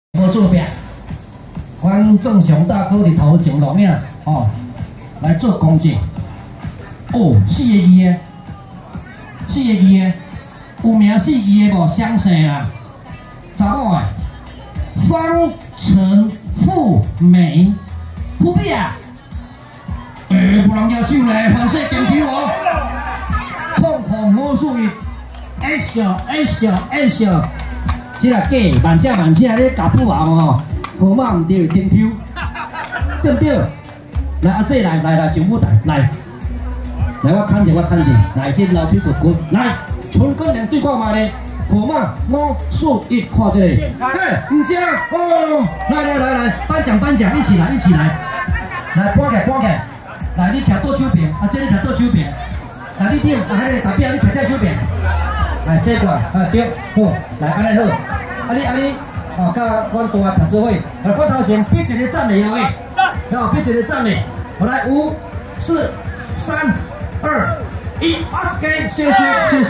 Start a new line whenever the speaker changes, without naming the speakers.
无做饼，阮正常大哥伫头前录影来做公证。4个字的，4个字的，有名4字的无？相生啦，查某的，方陈富美，不必啊。无人举手咧，反射镜头哦。控控魔术语 ，S 小，这个假慢车咧夹布啊哦，号码唔对，顶抽，对不对？来阿姐来上舞台来，我看者，来这老屁股滚，来纯跟人对看嘛咧，号码5、4、1，看这个，嘿，唔正哦，来，颁奖，一起来，来搬起来，来你徛倒手边，阿姐你徛倒手边。来，你顶，迄个大饼，你摕在手边，来洗过来，对，好，来安尼好，你，甲阮大徛做伙，来，我头前比一个赞嘞，喂，比一个赞嘞，好来，5、4、3、2、1，谢谢。